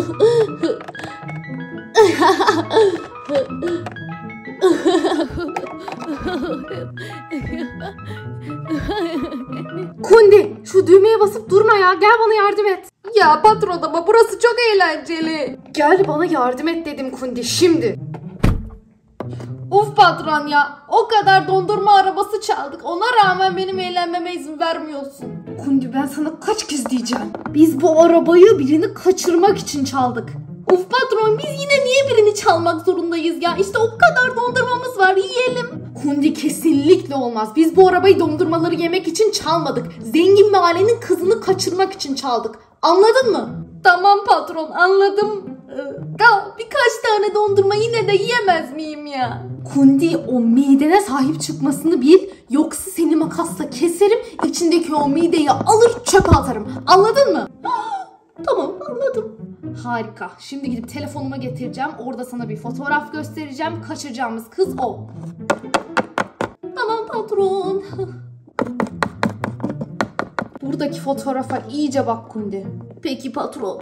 Kundi, şu düğmeye basıp durma ya. Gel bana yardım et. Ya patron ama burası çok eğlenceli. Gel bana yardım et dedim Kundi şimdi. Of patron ya. O kadar dondurma arabası çaldık. Ona rağmen benim eğlenmeme izin vermiyorsun. Kundi ben sana kaç kez diyeceğim. Biz bu arabayı birini kaçırmak için çaldık. Of patron biz yine niye birini çalmak zorundayız ya? İşte o kadar dondurmamız var, yiyelim. Kundi kesinlikle olmaz. Biz bu arabayı dondurmaları yemek için çalmadık. Zengin mahallenin kızını kaçırmak için çaldık. Anladın mı? Tamam patron anladım. Birkaç tane dondurma yine de yiyemez miyim ya? Kundi o midene sahip çıkmasını bil. Yoksa seni makasla keserim. İçindeki o mideyi alır çöpe atarım. Anladın mı? Tamam anladım. Harika. Şimdi gidip telefonuma getireceğim. Orada sana bir fotoğraf göstereceğim. Kaçıracağımız kız o. Tamam patron. Buradaki fotoğrafa iyice bak Kundi. Peki patron.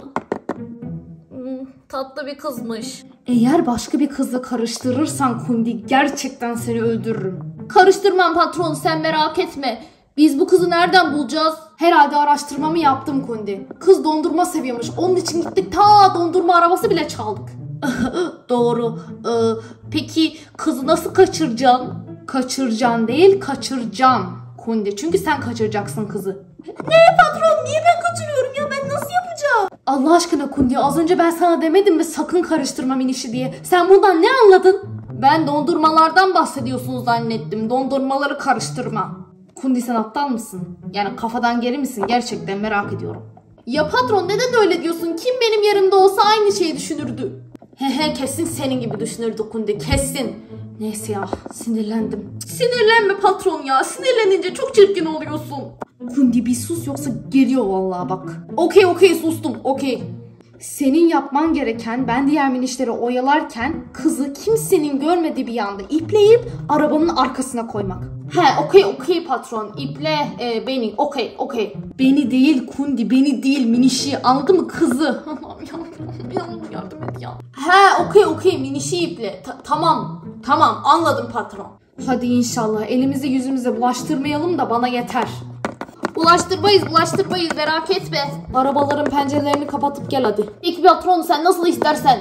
Tatlı bir kızmış. Eğer başka bir kızla karıştırırsan Kundi gerçekten seni öldürürüm. Karıştırmam patron sen merak etme. Biz bu kızı nereden bulacağız? Herhalde araştırmamı yaptım Kundi. Kız dondurma seviyormuş. Onun için gittik ta dondurma arabası bile çaldık. Doğru. Peki kızı nasıl kaçıracaksın? Kaçıracaksın değil kaçıracağım Kundi. Çünkü sen kaçıracaksın kızı. Ne patron niye ben kaçırıyorum ya ben nasıl yapacağım? Allah aşkına Kundi az önce ben sana demedim mi sakın karıştırma minişi diye. Sen bundan ne anladın? Ben dondurmalardan bahsediyorsun zannettim. Dondurmaları karıştırma. Kundi sen aptal mısın? Yani kafadan geri misin? Gerçekten merak ediyorum. Ya patron neden öyle diyorsun? Kim benim yerimde olsa aynı şeyi düşünürdü. Kesin senin gibi düşünürdü Kundi kesin. Neyse ya sinirlendim. Sinirlenme patron ya. Sinirlenince çok çirkin oluyorsun. Kundi bir sus yoksa geliyor vallahi bak. Okey sustum okey. Senin yapman gereken ben diğer minişleri oyalarken kızı kimsenin görmediği bir anda ipleyip arabanın arkasına koymak. Okey patron iple beni okey. Beni değil Kundi beni değil minişi anladın mı kızı? Yardım et ya. Okey minişi iple. Tamam anladım patron. Hadi inşallah elimizi yüzümüze bulaştırmayalım da bana yeter. Bulaştırmayız merak etme. Arabaların pencerelerini kapatıp gel hadi. İlk patron sen nasıl istersen.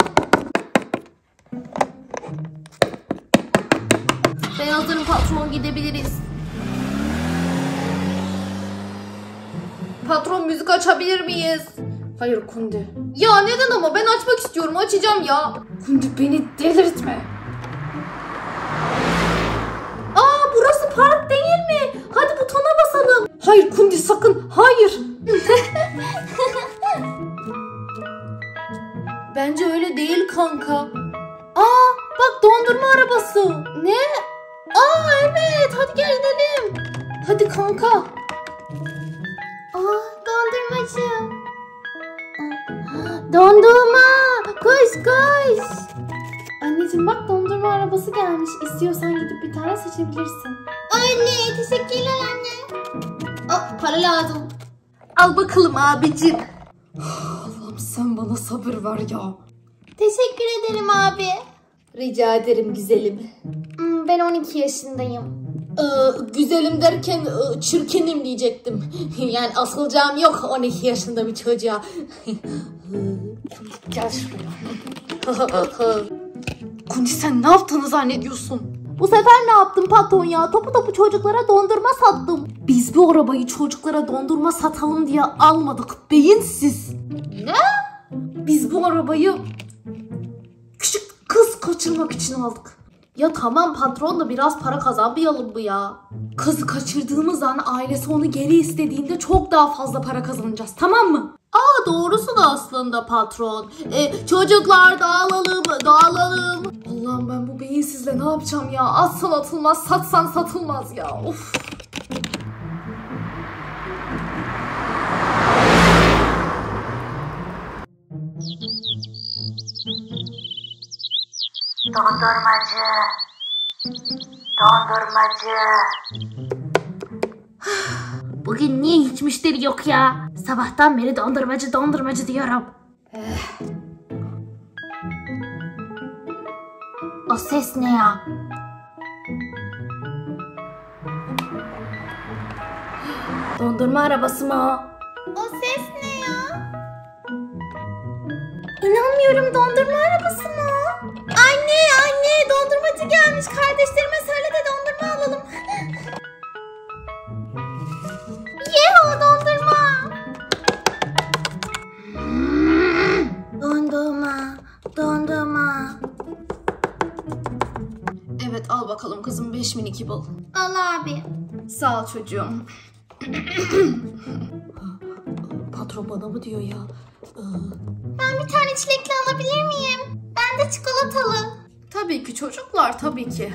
Ben hazırım patron gidebiliriz. Patron müzik açabilir miyiz? Hayır Kundi. Ya neden ama ben açmak istiyorum açacağım ya. Kundi beni delirtme. Burası park değil mi? Hadi butona basalım. Hayır Kundi sakın. Hayır. Bence öyle değil kanka. Bak dondurma arabası. Ne? Evet hadi gel gidelim. Hadi kanka. Dondurmacı. Dondurma. Koş. Anneciğim bak dondurma arabası gelmiş. İstiyorsan gidip bir tane seçebilirsin. Anne teşekkürler anne. Para lazım. Al bakalım abicim. Allah'ım sen bana sabır ver ya. Teşekkür ederim abi. Rica ederim güzelim. Ben 12 yaşındayım. Güzelim derken çirkinim diyecektim. Yani asılacağım yok 12 yaşında bir çocuğa. Gel şuraya. Kundi sen ne yaptığını zannediyorsun? Bu sefer ne yaptın patron ya? Topu çocuklara dondurma sattım. Biz bu arabayı çocuklara dondurma satalım diye almadık. Beyinsiz. Ne? Biz bu arabayı küçük kız kaçırmak için aldık. Ya tamam patron da biraz para kazanmayalım mı ya? Kızı kaçırdığımız an ailesi onu geri istediğinde çok daha fazla para kazanacağız tamam mı? Doğrusu da aslında patron. Çocuklar dağılalım. Allah'ım ben bu beyinsizle ne yapacağım ya? Atsan atılmaz, satsan satılmaz ya. Of. Dondurmacı. Bugün niye hiç müşteri yok ya? Sabahtan beri dondurmacı diyorum. O ses ne ya? Dondurma arabası mı o? O ses ne ya? İnanmıyorum, dondurma arabası mı o? Anne, dondurmacı gelmiş. Kardeşlerime söyle de dondurma alalım. Yeho, dondurma. Dondurma. Evet, al bakalım kızım 5 mini kibble. Al abi. Sağ ol çocuğum. Patron bana mı diyor ya? Ben bir tane çilekli alabilir miyim? Ben de çikolatalı. Tabii ki çocuklar, tabii ki.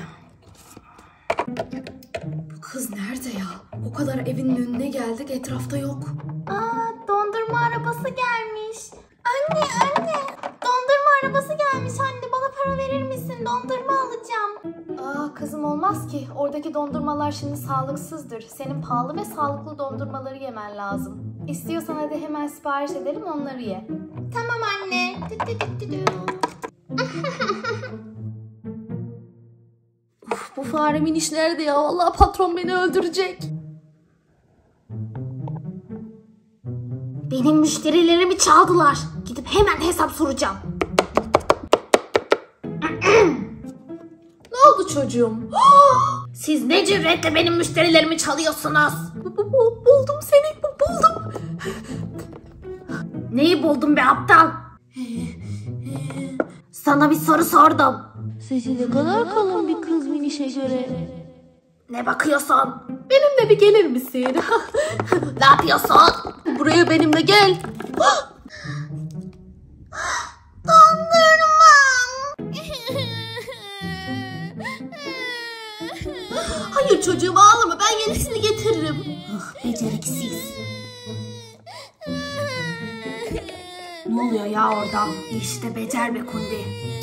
Bu kız nerede ya? O kadar evinin önüne geldik, etrafta yok. Dondurma arabası gelmiş. Anne. Dondurma arabası gelmiş anne. Bana para verir misin? Dondurma alacağım. Kızım olmaz ki. Oradaki dondurmalar şimdi sağlıksızdır. Senin pahalı ve sağlıklı dondurmaları yemen lazım. İstiyorsan hadi hemen sipariş edelim, onları ye. Tamam anne. Bu fare miniş nerede ya? Vallahi patron beni öldürecek. Benim müşterilerimi çaldılar. Gidip hemen hesap soracağım. Ne oldu çocuğum? Siz ne cüretle benim müşterilerimi çalıyorsunuz? Buldum seni, buldum. Neyi buldun be aptal? Sana bir soru sordum. Sesi ne kadar kalın bir kız minişe göre. Ne bakıyorsun? Benimle bir gelir misin? Ne yapıyorsun? Buraya benimle gel. Dondurmam. Hayır çocuğum, ağlama, ben yenisini getiririm. Beceriksiz. Ne oluyor ya orada? İşte becer be Kundi.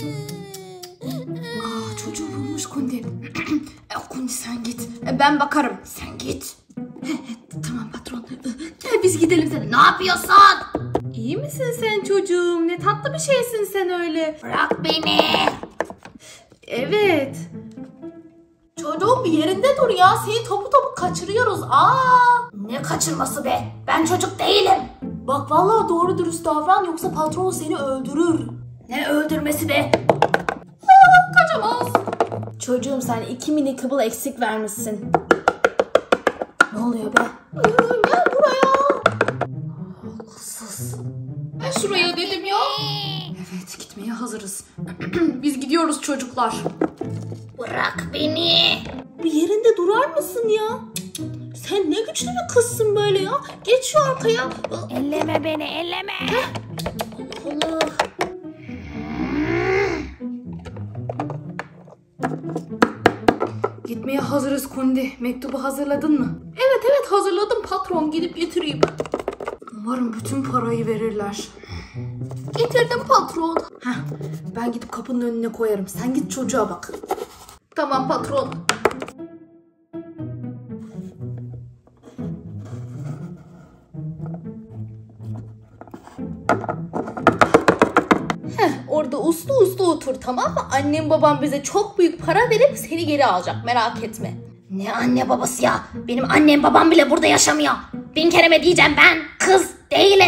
Çocuğu bulmuş Kundi. Kundi sen git. Ben bakarım. Sen git. Tamam patron. Gel biz gidelim sen. Ne yapıyorsun? İyi misin sen çocuğum? Ne tatlı bir şeysin sen öyle. Bırak beni. Evet. Çocuğum bir yerinde dur ya. Seni topu kaçırıyoruz. Ne kaçırması be? Ben çocuk değilim. Bak vallahi doğru dürüst davran, yoksa patron seni öldürür. Ne öldürmesi be? Kaçamaz. Çocuğum sen 2 mini kibble eksik vermişsin. Ne oluyor be? Gel buraya. Ben şuraya dedim ya. Evet, gitmeye hazırız. Biz gidiyoruz çocuklar. Bırak beni. Bir yerinde durar mısın ya? Sen ne güçlü bir kızsın böyle ya. Geç şu arkaya. Elleme beni, elleme. Allah. Gitmeye hazırız Kundi. Mektubu hazırladın mı? Evet hazırladım patron. Gidip getireyim. Umarım bütün parayı verirler. Getirdim patron. Ben gidip kapının önüne koyarım. Sen git çocuğa bak. Tamam patron. Orada uslu otur, tamam mı? Annem babam bize çok büyük para verip seni geri alacak, merak etme. Ne anne babası ya? Benim annem babam bile burada yaşamıyor. 1000 kere mi diyeceğim, ben kız değilim.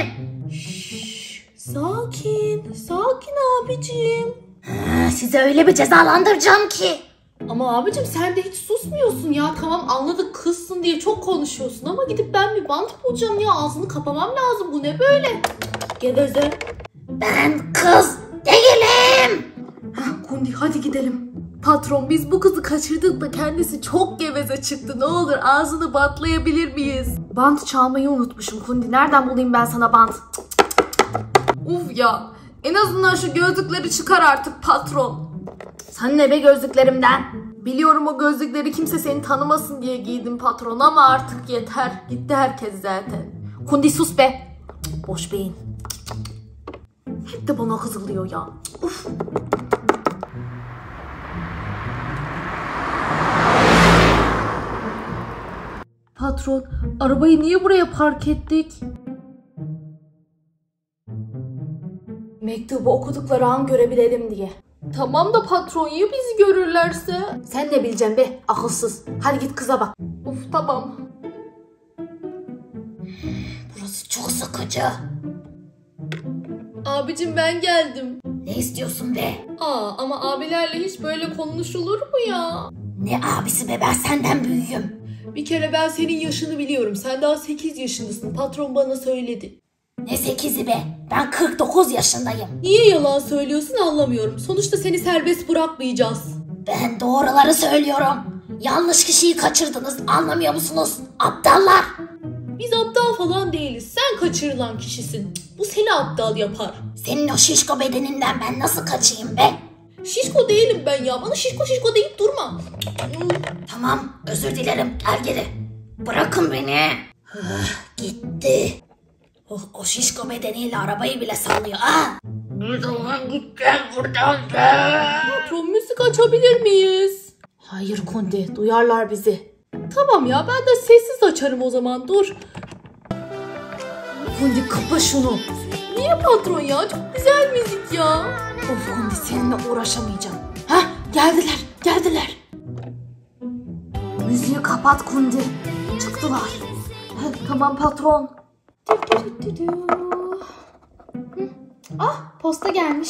Sakin abicim. Size öyle bir cezalandıracağım ki. Ama abicim sen de hiç susmuyorsun ya. Tamam anladık, kızsın diye çok konuşuyorsun ama gidip ben bir bant bulacağım ya. Ağzını kapamam lazım, bu ne böyle? Geveze. Ben kız değilim. Kundi hadi gidelim. Patron biz bu kızı kaçırdık da kendisi çok geveze çıktı. Ne olur ağzını bantlayabilir miyiz? Bant çalmayı unutmuşum Kundi. Nereden bulayım ben sana bant? Uf ya. En azından şu gözlükleri çıkar artık patron. Sana ne be gözlüklerimden? Biliyorum o gözlükleri kimse seni tanımasın diye giydim patron ama artık yeter. Gitti herkes zaten. Kundi sus be. Boş beyin. Hep de bana kızılıyor ya. Uf. Patron, arabayı niye buraya park ettik? Mektubu okudukları an görebilelim diye. Tamam da patron ya bizi görürlerse? Sen ne bileceksin be akılsız. Hadi git kıza bak. Of tamam. Burası çok sıkıcı. Abicim ben geldim. Ne istiyorsun be? Ama abilerle hiç böyle konuşulur mu ya? Ne abisi be, ben senden büyüğüm. Bir kere ben senin yaşını biliyorum. Sen daha 8 yaşındasın. Patron bana söyledi. Ne 8'i be? Ben 49 yaşındayım. Niye yalan söylüyorsun anlamıyorum. Sonuçta seni serbest bırakmayacağız. Ben doğruları söylüyorum. Yanlış kişiyi kaçırdınız, anlamıyor musunuz? Aptallar. Biz aptal falan değiliz. Sen kaçırılan kişisin. Bu seni aptal yapar. Senin o şişko bedeninden ben nasıl kaçayım be? Şişko değilim ben ya. Bana şişko şişko deyip durma. Tamam, özür dilerim. Gel geri. Bırakın beni. Gitti. O şişko bedeniyle arabayı bile sallıyor. Ne zaman gideceğim buradan be? Patron müzik açabilir miyiz? Hayır Kundi, duyarlar bizi. Tamam ya ben de sessiz açarım o zaman. Dur. Kundi kapa şunu. Niye patron ya? Çok güzel müzik ya. Of Kundi, seninle uğraşamayacağım. Hah, geldiler. Müziği kapat Kundi. Çıktılar. Tamam patron. Ah, posta gelmiş.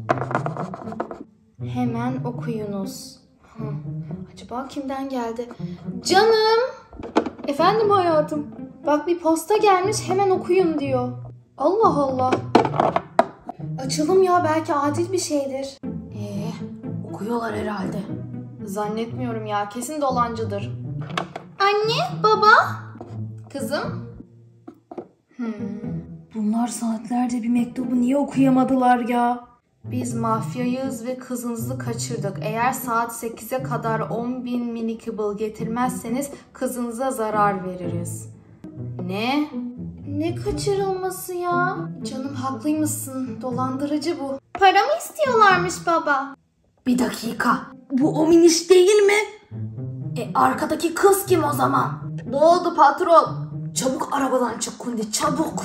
Hemen okuyunuz. Acaba kimden geldi? Canım. Efendim hayatım. Bak bir posta gelmiş, hemen okuyun diyor. Allah Allah. Açalım ya, belki adil bir şeydir. Okuyorlar herhalde. Zannetmiyorum ya, kesin dolancıdır. Anne, baba. Kızım. Bunlar saatlerce bir mektubu niye okuyamadılar ya? Biz mafyayız ve kızınızı kaçırdık. Eğer saat 8'e kadar 10.000 mini kibble getirmezseniz kızınıza zarar veririz. Ne? Ne kaçırılması ya? Canım haklıymışsın. Dolandırıcı bu. Para mı istiyorlarmış baba? Bir dakika. Bu o miniş değil mi? Arkadaki kız kim o zaman? Ne oldu patron? Çabuk arabadan çık Kundi, çabuk.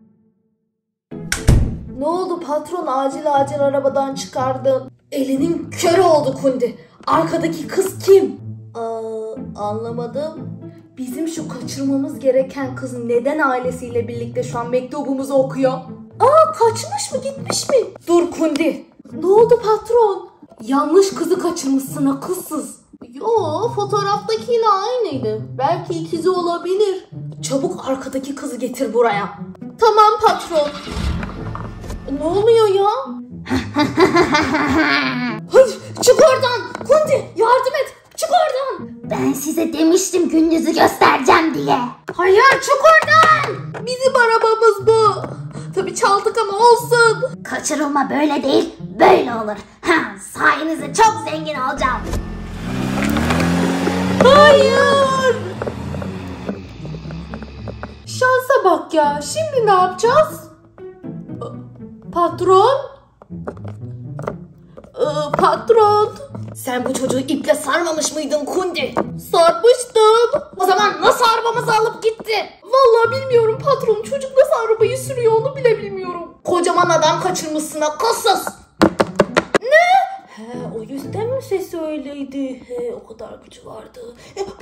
Ne oldu patron, acil arabadan çıkardın. Elinin körü oldu Kundi. Arkadaki kız kim? Anlamadım. Bizim şu kaçırmamız gereken kız neden ailesiyle birlikte şu an mektubumuzu okuyor? Kaçmış mı, gitmiş mi? Dur Kundi. Ne oldu patron? Yanlış kızı kaçırmışsın akılsız. Yo, fotoğraftakiyle aynıydı. Belki ikizi olabilir. Çabuk arkadaki kızı getir buraya. Tamam patron. Ne oluyor ya? Hadi çık oradan. Kundi yardım et. Çık oradan. Ben size demiştim gününüzü göstereceğim diye. Hayır, çık oradan. Bizim arabamız bu. Tabii çaldık ama olsun. Kaçırılma böyle değil, böyle olur. Sayenizde çok zengin olacağım. Hayır. Şansa bak ya. Şimdi ne yapacağız? Patron? Patron? Sen bu çocuğu iple sarmamış mıydın Kundi? Sarmıştım. O zaman nasıl arabamızı alıp gitti? Vallahi bilmiyorum patron. Çocuk nasıl arabayı sürüyor onu bile bilmiyorum. Kocaman adam kaçırmışsın akılsız. O yüzden mi sesi öyleydi? O kadar gücü vardı.